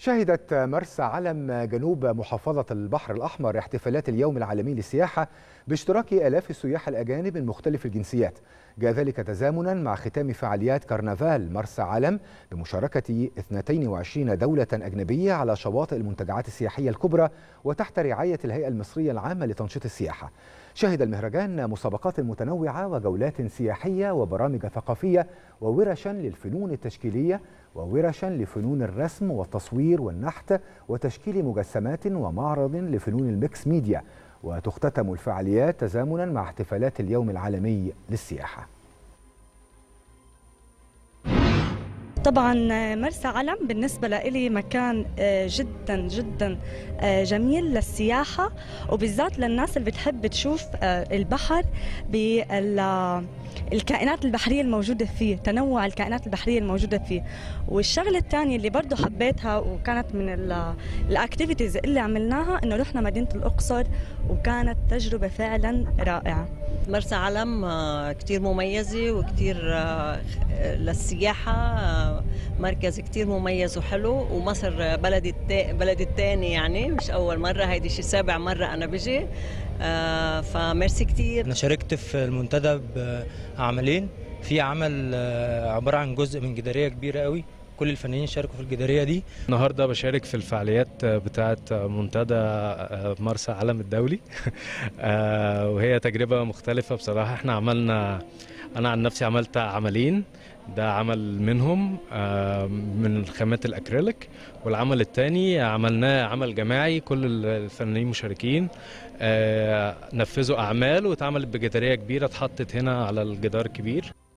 شهدت مرسى علم جنوب محافظة البحر الأحمر احتفالات اليوم العالمي للسياحة باشتراك آلاف السياح الأجانب من مختلف الجنسيات. جاء ذلك تزامنا مع ختام فعاليات كرنفال مرسى علم بمشاركة 22 دولة أجنبية على شواطئ المنتجعات السياحية الكبرى وتحت رعاية الهيئة المصرية العامة لتنشيط السياحة. شهد المهرجان مسابقات متنوعة وجولات سياحية وبرامج ثقافية وورشا للفنون التشكيلية وورشا لفنون الرسم والتصوير والنحت وتشكيل مجسمات ومعرض لفنون الميكس ميديا. وتختتم الفعاليات تزامنا مع احتفالات اليوم العالمي للسياحة. طبعا مرسى علم بالنسبة لي مكان جدا جدا جميل للسياحة، وبالذات للناس اللي بتحب تشوف البحر بالكائنات البحرية الموجودة فيه، تنوع الكائنات البحرية الموجودة فيه. والشغلة الثانية اللي برضو حبيتها وكانت من الاكتيفيتيز اللي عملناها انه رحنا مدينة الأقصر وكانت تجربة فعلا رائعة. مرسى علم كتير مميزة وكتير للسياحة، مركز كتير مميز وحلو، ومصر بلدي الثاني، يعني مش أول مرة، هيدي شي 7 مرة أنا بجي. فميرسي كتير. أنا شاركت في المنتدى بعملين، في عمل عبارة عن جزء من جدارية كبيرة قوي، كل الفنانين شاركوا في الجدارية دي. النهارده بشارك في الفعاليات بتاعة منتدى مرسى علم الدولي. وهي تجربة مختلفة بصراحة. احنا أنا عن نفسي عملت عملين، ده عمل منهم من الخامات الأكريليك، والعمل الثاني عملناه عمل جماعي، كل الفنانين مشاركين نفذوا أعمال واتعملت بجدارية كبيرة اتحطت هنا على الجدار الكبير.